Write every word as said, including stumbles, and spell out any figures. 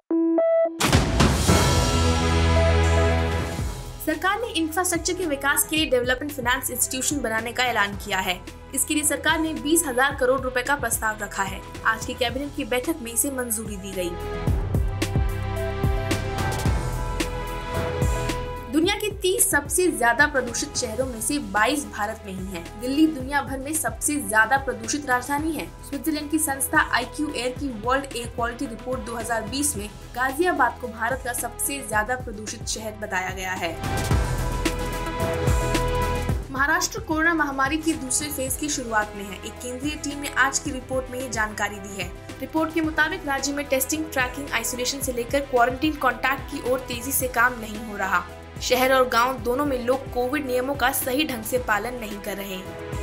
सरकार ने इंफ्रास्ट्रक्चर के विकास के लिए डेवलपमेंट फाइनेंस इंस्टीट्यूशन बनाने का ऐलान किया है। इसके लिए सरकार ने बीस हजार करोड़ रुपए का प्रस्ताव रखा है। आज की कैबिनेट की बैठक में इसे मंजूरी दी गई। दुनिया के तीस सबसे ज्यादा प्रदूषित शहरों में से बाईस भारत में ही हैं। दिल्ली दुनिया भर में सबसे ज्यादा प्रदूषित राजधानी है। स्विट्जरलैंड की संस्था आई क्यू एयर की वर्ल्ड एयर क्वालिटी रिपोर्ट दो हज़ार बीस में गाजियाबाद को भारत का सबसे ज्यादा प्रदूषित शहर बताया गया है। महाराष्ट्र कोरोना महामारी के दूसरे फेज की शुरुआत में है। एक केंद्रीय टीम ने आज की रिपोर्ट में ये जानकारी दी है। रिपोर्ट के मुताबिक राज्य में टेस्टिंग, ट्रैकिंग, आइसोलेशन से लेकर क्वारंटीन कॉन्टैक्ट की ओर तेजी से काम नहीं हो रहा। शहर और गांव दोनों में लोग कोविड नियमों का सही ढंग से पालन नहीं कर रहे।